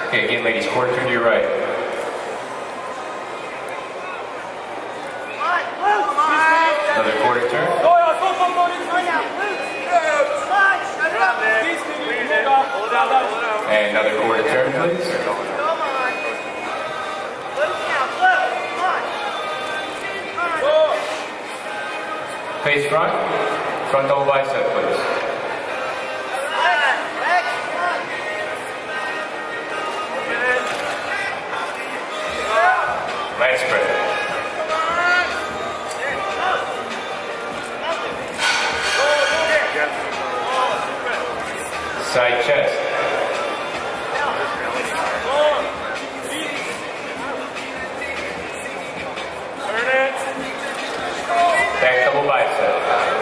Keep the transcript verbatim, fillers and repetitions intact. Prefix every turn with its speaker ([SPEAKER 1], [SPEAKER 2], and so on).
[SPEAKER 1] Okay, again, ladies, quarter turn to your right. Another quarter turn. And another quarter turn, please. Face front. Front double bicep, please. Leg spread. Side chest. Back double bicep.